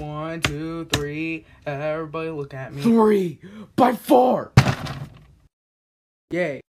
1, 2, 3. Everybody look at me. 3 by 4. Yay.